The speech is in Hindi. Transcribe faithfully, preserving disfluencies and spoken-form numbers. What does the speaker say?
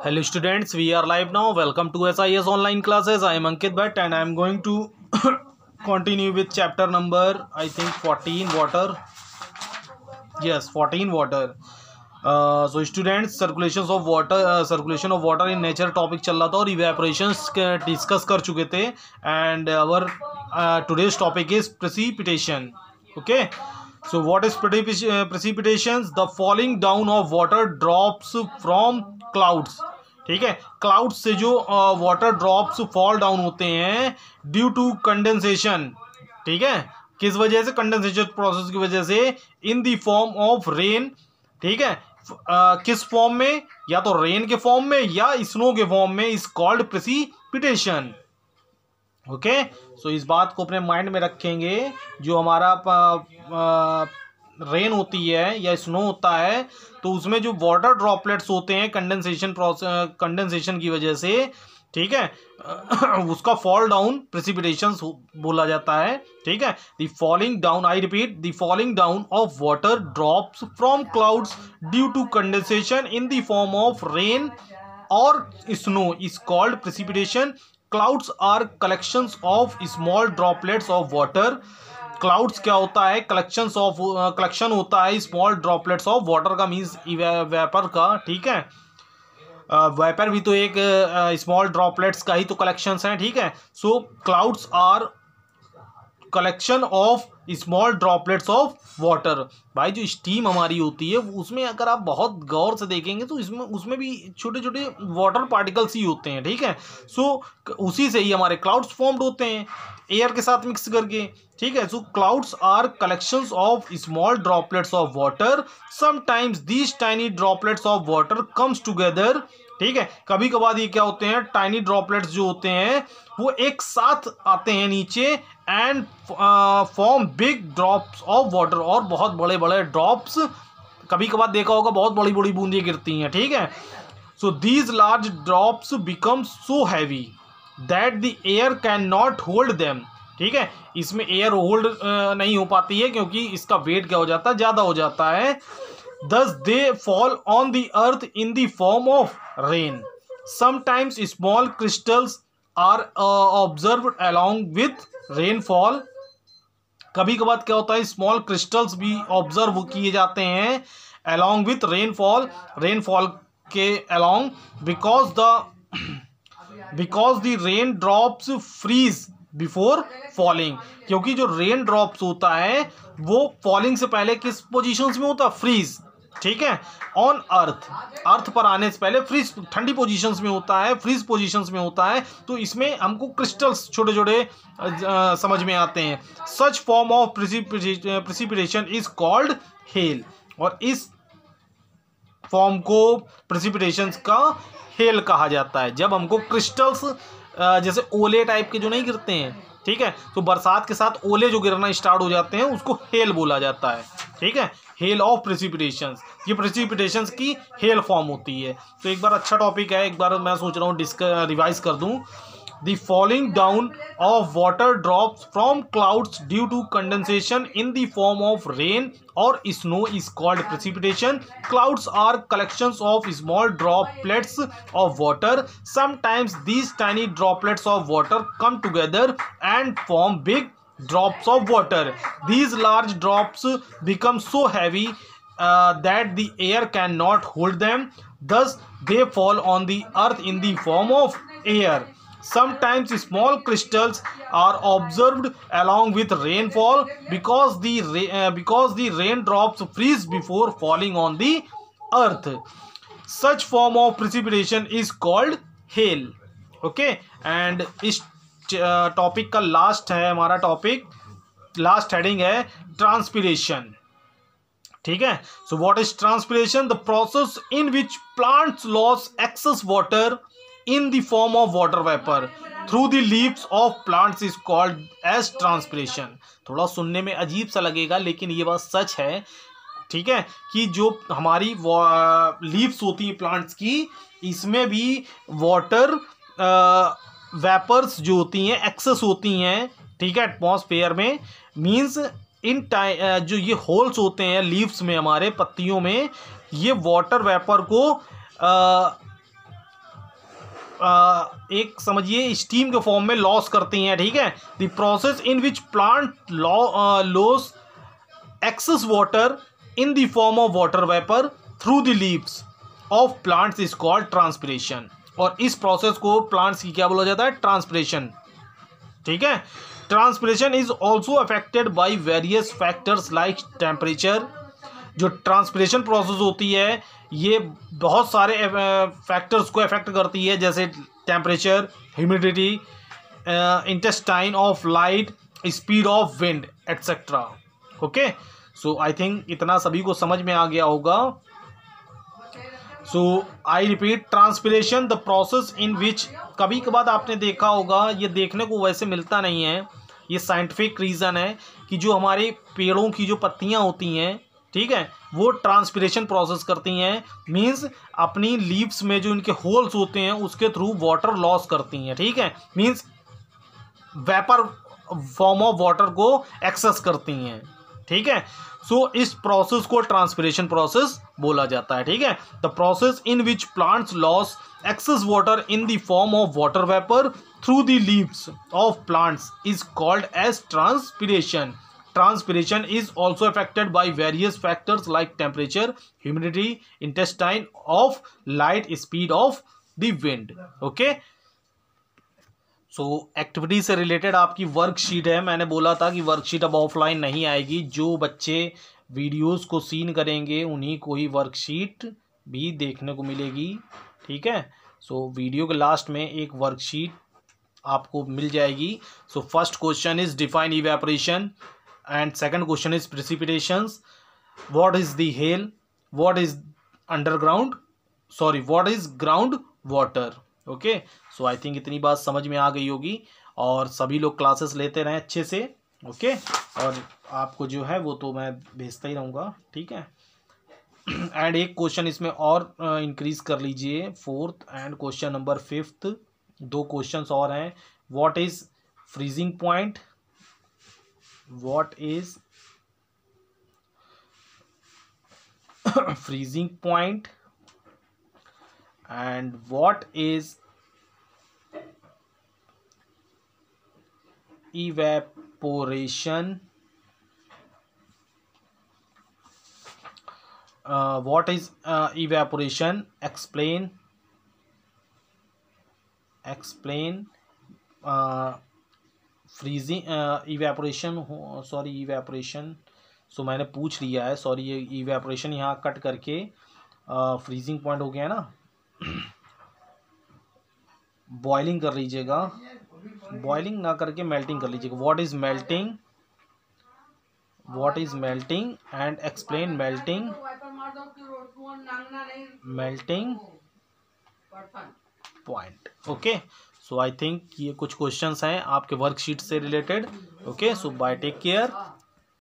Hello students, we are live now. Welcome to S I S online classes. I am Ankit Bhatt and I am going to continue with chapter number I think fourteen water. Yes, fourteen water. Uh, so students, circulations of water, uh, circulation of water in nature topic चल रहा था और evaporations डिस्कस कर चुके थे and our uh, today's topic is precipitation. Okay. So what is precipitations? The falling down of water drops from clouds. ठीक है, क्लाउड्स से जो वाटर ड्रॉप्स फॉल डाउन होते हैं ड्यू टू कंडेंसेशन. ठीक है, किस वजह से? कंडेंसेशन प्रोसेस की वजह से. In the form of rain. ठीक है, uh, किस फॉर्म में? या तो रेन के फॉर्म में या स्नो के फॉर्म में. Is called precipitation. Okay, so इस बात को अपने माइंड में रखेंगे. जो हमारा रेन uh, होती है या स्नो होता है तो उसमें जो वाटर ड्रॉपलेट्स होते हैं कंडेंसेशन प्रोसेस कंडेंसेशन की वजह से, ठीक है, उसका फॉल डाउन प्रेसिपिटेशन बोला जाता है. ठीक है, the falling down, I repeat, the falling down of water drops from clouds due to condensation in the form of rain और snow is called precipitation. Clouds are collections of small droplets of water. Clouds क्या होता है? कलेक्शंस ऑफ कलेक्शन होता है स्मॉल ड्रॉपलेट्स ऑफ वाटर का, मीन्स वेपर का. ठीक है, वेपर भी तो एक स्मॉल uh, ड्रॉपलेट्स का ही तो कलेक्शंस हैं. ठीक है, so clouds are collection of small droplets of water. भाई जो स्टीम हमारी होती है उसमें अगर आप बहुत गौर से देखेंगे तो इसमें उसमें भी छोटे छोटे वाटर पार्टिकल्स ही होते हैं. ठीक है, सो उसी से ही हमारे क्लाउड्स फॉर्म्ड होते हैं एयर के साथ मिक्स करके. ठीक है, so clouds are collections of small droplets of water. Sometimes these tiny droplets of water comes together. ठीक है, कभी कभार ये क्या होते हैं, टाइनी ड्रॉपलेट्स जो होते हैं वो एक साथ आते हैं नीचे and form big drops of water, और बहुत बड़े बड़े ड्रॉप्स. कभी कभार देखा होगा बहुत बड़ी बड़ी बूंदें गिरती हैं. ठीक है, so these large drops become so heavy that the air can not hold them. ठीक है, इसमें एयर होल्ड नहीं हो पाती है क्योंकि इसका वेट क्या हो जाता है, ज़्यादा हो जाता है. Thus they fall on the earth in the form of rain. Sometimes small crystals are uh, observed along with rainfall. कभी कभार क्या होता है, स्मॉल क्रिस्टल्स भी ऑब्जर्व किए जाते हैं along with rainfall, rainfall के along, because the because the rain drops freeze before falling. क्योंकि जो रेन ड्रॉप्स होता है वो फॉलिंग से पहले किस पोजीशंस में होता है? फ्रीज. ठीक है, ऑन अर्थ, अर्थ पर आने से पहले फ्रीज, ठंडी पोजीशंस में होता है, फ्रीज पोजीशंस में होता है. तो इसमें हमको क्रिस्टल्स छोटे छोटे समझ में आते हैं. Such form of precipitation is called hail, और इस फॉर्म को प्रेसिपिटेशन का हेल कहा जाता है. जब हमको क्रिस्टल्स जैसे ओले टाइप के जो नहीं गिरते हैं, ठीक है, तो बरसात के साथ ओले जो गिरना स्टार्ट हो जाते हैं उसको हेल बोला जाता है. ठीक है, हेल ऑफ प्रेसिपिटेशंस, ये प्रेसिपिटेशंस की हेल फॉर्म होती है. तो एक बार अच्छा टॉपिक है, एक बार मैं सोच रहा हूँ डिस्क रिवाइज कर दूँ. The falling down of water drops from clouds due to condensation in the form of rain or snow is called precipitation. Clouds are collections of small droplets of water. Sometimes these tiny droplets of water come together and form big drops of water. These large drops become so heavy uh, that the air cannot hold them. Thus, they fall on the earth in the form of air. Sometimes small crystals are observed along with rainfall because the uh, because the raindrops freeze before falling on the earth. Such form of precipitation is called hail. Okay, and इस टॉपिक का लास्ट है हमारा टॉपिक, लास्ट हेडिंग है ट्रांसपिरेशन. ठीक है, so what is transpiration? The process in which plants loss excess water in the form of water vapor through the leaves of plants is called as transpiration. थोड़ा सुनने में अजीब सा लगेगा लेकिन ये बात सच है. ठीक है, कि जो हमारी लीव्स होती हैं प्लांट्स की, इसमें भी वाटर वेपर्स जो होती हैं एक्सेस होती हैं. ठीक है, एटमॉस्फेयर में, मीन्स इन टाइम जो ये होल्स होते हैं लीव्स में, हमारे पत्तियों में, ये वाटर वेपर को एक समझिए स्टीम के फॉर्म में लॉस करती हैं, ठीक है। The process in which plant loss excess water in the form of water vapour through the leaves of plants is called transpiration. और इस प्रोसेस को प्लांट्स की क्या बोला जाता है, ट्रांसपिरेशन, ठीक है। Transpiration is also affected by various factors like temperature. जो ट्रांसपिरेशन प्रोसेस होती है ये बहुत सारे फैक्टर्स को अफेक्ट करती है, जैसे temperature, humidity, intestine of light, speed of wind etcetera. Okay, so I think इतना सभी को समझ में आ गया होगा। So I repeat, transpiration the process in which, कभी कभार आपने देखा होगा, ये देखने को वैसे मिलता नहीं है, ये साइंटिफिक रीज़न है कि जो हमारे पेड़ों की जो पत्तियां होती हैं, ठीक है, वो ट्रांसपिरेशन प्रोसेस करती हैं। मींस अपनी लीव्स में जो इनके होल्स होते हैं उसके थ्रू वाटर लॉस करती हैं, ठीक है। Means vapour form of water को एक्सेस करती हैं, ठीक है। सो so, इस प्रोसेस को ट्रांसपिरेशन प्रोसेस बोला जाता है, ठीक है। The process in which plants loss excess water in the form of water vapour through the leaves of plants is called as transpiration. Transpiration is also affected by various factors like temperature, humidity, intestine of light, speed of the wind. Okay. So activity से रिलेटेड आपकी वर्कशीट है। मैंने बोला था कि वर्कशीट अब ऑफलाइन नहीं आएगी, जो बच्चे वीडियोस को सीन करेंगे उन्हीं को ही वर्कशीट भी देखने को मिलेगी, ठीक है। सो so, वीडियो के लास्ट में एक वर्कशीट आपको मिल जाएगी। So first question is define evaporation and second question is precipitations. What is the hail? What is underground? Sorry, what is ground water? Okay, so I think इतनी बात समझ में आ गई होगी और सभी लोग क्लासेस लेते रहें अच्छे से। Okay okay? और आपको जो है वो तो मैं भेजता ही रहूँगा, ठीक है। एंड एक क्वेश्चन इसमें और इंक्रीज कर लीजिए, fourth and question number fifth, दो क्वेश्चंस और हैं। What is freezing point? What is freezing point and what is evaporation? Uh, what is uh, evaporation? Explain. Explain. Uh, freezing evaporation हो, सॉरी इवेपोरेशन, सो मैंने पूछ लिया है, सॉरी ये इवेपोरेशन यहाँ कट करके फ्रीजिंग uh, पॉइंट हो गया ना। बॉइलिंग कर लीजिएगा, बॉइलिंग ना करके मेल्टिंग कर लीजिएगा। What is melting? What is melting and explain melting. Melting point. Okay, so I think ये कुछ क्वेश्चंस हैं आपके वर्कशीट से related. Okay, so bye, take care.